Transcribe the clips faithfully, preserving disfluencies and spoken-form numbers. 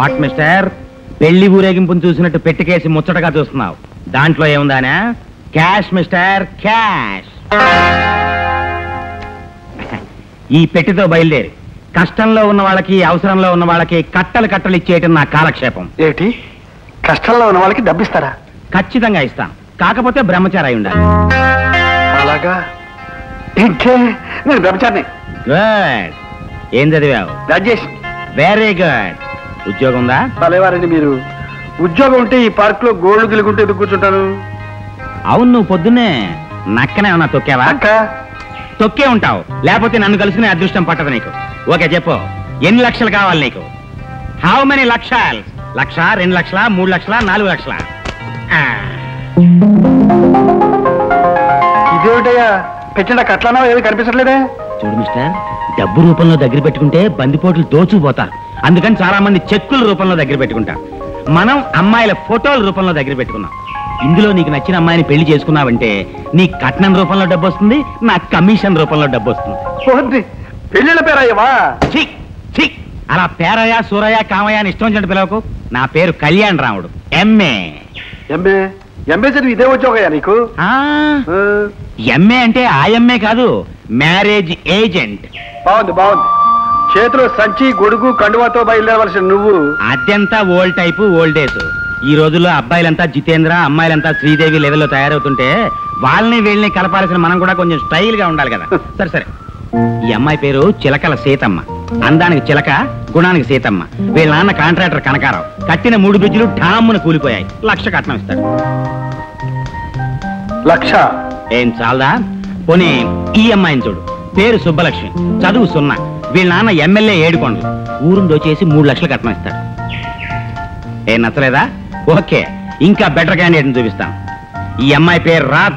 What mister, పెళ్లి ఊరేగింపును చూసినట్టు పెట్టికేసి ముచ్చటగా చూస్తున్నావు. దాంట్లో ఏముందానా? Cash mister, cash. ఈ పెట్టితో బయలుదేరి కష్టంలో ఉన్న వాళ్ళకి, అవసరంలో ఉన్న వాళ్ళకి కట్టలు కట్టలు ఇచ్చేయటం నా కాలక్షేపం. ఏమిటి, కష్టంలో ఉన్న వాళ్ళకి డబ్బిస్తారా? ఖచ్చితంగా ఇస్తాను, కాకపోతే బ్రహ్మచారి అయి ఉండాలి. అలాగా? ఇంకే నేను బ్రహ్మచారిని. గుడ్. ఏం చదివావు? గ్రాడ్యుయేషన్. Very good. ఉద్యోగం ఉందా? పలేవారండి మీరు. ఉద్యోగం ఉంటే ఈ పార్క్ లో గోల్డ్ గిలుగుంటే ఎందుకు కూర్చుంటాను? అవును, నువ్వు పొద్దున్నే నక్కనే ఉన్నా తొక్కావా? అక్క తొక్కే ఉంటావు, లేకపోతే నన్ను కలిసిన అదృష్టం పట్టదు నీకు. ఓకే చెప్పు, ఎన్ని లక్షలు కావాలి నీకు? హౌ మెనీ లక్షలు? లక్ష, రెండు లక్షల, మూడు లక్షల, నాలుగు లక్షల? ఇదేమిటయ్యా, పెట్టిన కట్లనా ఏది కనిపించట్లేదే? చూడు మిస్టర్, డబ్బు రూపంలో దగ్గర పెట్టుకుంటే బందిపోట్లు దోచుకుపోతారు. అందుకని చాలా మంది చెక్కుల రూపంలో దగ్గర పెట్టుకుంటారు. మనం అమ్మాయిల ఫోటోల రూపంలో దగ్గర పెట్టుకున్నాం. ఇందులో నీకు నచ్చిన అమ్మాయిని పెళ్లి చేసుకున్నావంటే నీ కట్నం రూపంలో డబ్బు వస్తుంది, నా కమిషన్ రూపంలో డబ్బు వస్తుంది. పెళ్ళిళ్ళ పేరయ్యవా? ఛీ ఛీ, అలా పేరయ్య, సూరయ్య, కామయ్య అని ఇష్టం వచ్చినట్టు పిలవకు. నా పేరు కళ్యాణ్ రాముడు, ఎంఏ. ఎంఏ? ఎంఏ చదివి ఇదే ఉద్యోగయ్యా నీకు? ఎంఏ అంటే ఆ ఎంఏ కాదు, మ్యారేజ్ ఏజెంట్. బాగుంది బాగుంది. చేతిలో సంచి, గొడుగు, కండువాతో బయలుదేరవలసిన నువ్వు అదంతా ఓల్డ్ టైపు, ఓల్డ్ డేస్. ఈ రోజుల్లో అబ్బాయిలంతా జితేంద్ర, అమ్మాయిలంతా శ్రీదేవి లెవెల్లో తయారవుతుంటే వాళ్ళని వీళ్ళని కలపాల్సిన మనం కూడా కొంచెం స్టైల్ గా ఉండాలి కదా. సరే సరే, ఈ అమ్మాయి పేరు చిలకల సీతమ్మ. అందానికి చిలక, గుణానికి సీతమ్మ. వీళ్ళ నాన్న కాంట్రాక్టర్ కనకారావు. కట్టిన మూడు బ్రిడ్జిలు ఠామ్మున కూలిపోయాయి. లక్ష కట్నం ఇస్తాడు. లక్ష? ఏం చాలదా? పోనీ ఈ అమ్మాయిని చూడు, పేరు సుబ్బలక్ష్మి, చదువు సున్నా. వీళ్ళ నాన్న ఎమ్మెల్యే ఏడుకొండలు. ఊరుని దోచేసి మూడు లక్షలు కట్నం ఇస్తాడు. ఏం నచ్చలేదా? ఓకే, ఇంకా బెటర్ క్యాండిడేట్ చూపిస్తాం. ఈ అమ్మాయి పేరు రాధ.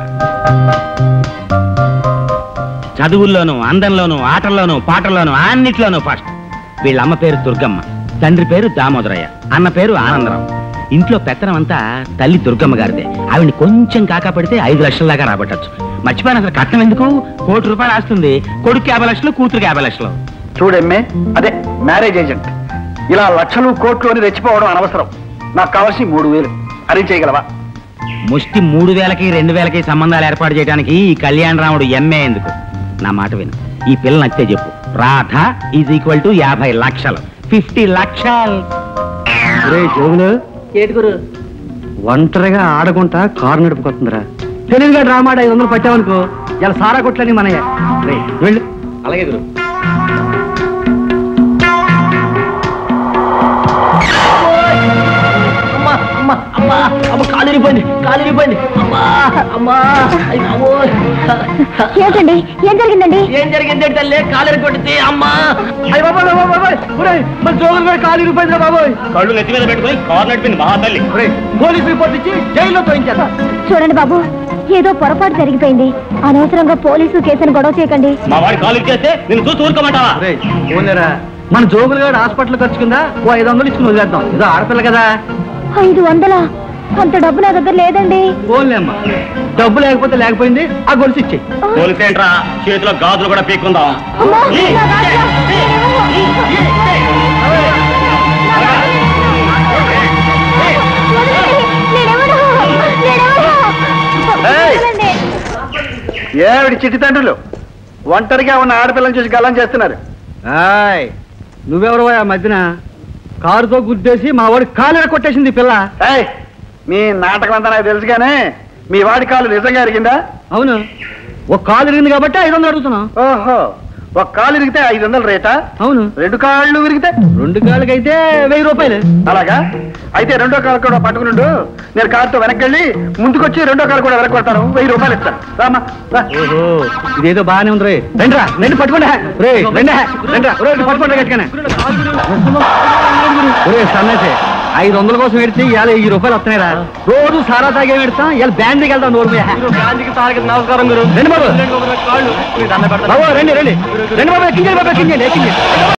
చదువుల్లోనూ, అందంలోనూ, ఆటల్లోనూ, పాటల్లోనూ, అన్నిట్లోనూ ఫస్ట్. వీళ్ళ అమ్మ పేరు దుర్గమ్మ, తండ్రి పేరు దామోదరయ్య, అన్న పేరు ఆనందరావు. ఇంట్లో పెత్తనం అంతా తల్లి దుర్గమ్మ గారిదే. ఆవిడ్ని కొంచెం కాకాపడితే ఐదు లక్షల దాకా రాబట్టచ్చు. మర్చిపోయిన అసలు కట్నం ఎందుకు? కోటి రూపాయలు వస్తుంది. కొడుకు యాభై లక్షలు, కూతురికి యాభై లక్షలు. చూడమ్మే, అదే మ్యారేజ్ ఏజెంట్. ఇలా లక్షలు కోట్లు అని రెచ్చిపోవడం అనవసరం. నాకు కావాల్సి మూడు వేలు అరేంజ్ చేయగలవా? ముష్టి మూడు వేలకి రెండు వేలకి సంబంధాలు ఏర్పాటు చేయడానికి ఈ కళ్యాణ రాముడు ఎంఏ ఎందుకు? నా మాట విను, ఈ పిల్ల నచ్చితే చెప్పు. రాధ ఈజ్ ఈక్వల్ టు యాభై లక్షలు, ఫిఫ్టీ లక్షలు. జోగులు ఏడుగురు ఒంటరిగా ఆడకుంటా కారు నడుపుకొస్తుందిరా. తెలివిగా డ్రామా ఐదు వందలు పట్టావనుకో, ఇలా సారా కొట్లని మనయ్య. వెళ్ళు. అలాగే గురు. కాలిరిపోయింది, కాలిరిపోయింది. అమ్మా అమ్మా, ఏంటండి, ఏం జరిగిందండి? ఏం జరిగింది తల్లి? కాలిరి కొట్టింది. అమ్మా అయ్య బాబాయ్ బాబాయ్, మన జోగులు కూడా కాలు ఇరిపోయిందిరా బాబోయ్. కళ్ళు నెత్తి మీద పెట్టుకుని కారు నడిపింది మహా తల్లి. పోలీస్ రిపోర్ట్ ఇచ్చి జైల్లో తోయించేస్తా. చూడండి బాబు, ఏదో పొరపాటు జరిగిపోయింది. అనవసరంగా పోలీసు కేసును గొడవ చేయకండి. మా వాడి కాలు ఇచ్చేస్తే నేను చూసి ఊరుకోమంటావా? ఓనేరా, మన జోగులు కూడా హాస్పిటల్ ఖర్చు కింద ఓ ఐదు వందలు ఇచ్చుకుని వదిలేద్దాం. ఇదో ఆడపిల్ల కదా. ఐదు వందలా? అంత డబ్బు నా దగ్గర లేదండి. ఓన్లేమ్మా, డబ్బు లేకపోతే లేకపోయింది, ఆ గొలుసు ఇచ్చేయి. పోలీస్ ఏంట్రా, చేతిలో గాజులు కూడా పీక్కుందాం. అమ్మా, నా గాజులు. నేనెవరు? నేనెవరు? వదలండి. ఏమిటి చిట్టి తండ్రులు ఒంటరిగా ఉన్న ఆడపిల్లని చూసి గల్లం చేస్తున్నారు? నువ్వెవరు ఆ మధ్యన కారుతో గుద్దేసి మా వాడి కాలు కొట్టేసింది పిల్ల. మీ నాటకం అంతా నాకు తెలుసు కానీ మీ వాడి కాలు నిజంగా ఎరిగిందా? అవును, ఒక కాలు ఇరిగింది కాబట్టి ఐదు వందలు అడుగుతున్నాం. ఓహో, ఒక కాలు ఇరిగితే ఐదు వందలు రేటా? అవును. రెండు కాళ్ళు విరిగితే? రెండు కాళ్ళకి అయితే వెయ్యి రూపాయలు. అలాగా? అయితే రెండో కాలు కూడా పట్టుకునుండు, నేను కారుతో వెనక్కి వెళ్ళి ముందుకొచ్చి రెండో కాలు కూడా వెనక్కి కొడతాను, వెయ్యి రూపాయలు ఇస్తాను. రామా. ఓహో, ఇదేదో బాగానే ఉంది రే. రండిరా, రెండు పట్టుకోండి. రే రెండా రెండా పట్టుకోండి గట్టిగానే. సన్నసే ఐదు వందల కోసం పెడితే ఇవాళ వెయ్యి రూపాయలు వస్తున్నాయిరా. రోజు సారా తాగే పెడతాం, ఇవాళ బ్యాండ్కి వెళ్తాం. నోరు నమస్కారం గురు. రండి బాబు, రండి రండి రండి బాబు, ఎక్కించండి బాబు, ఎక్కించండి.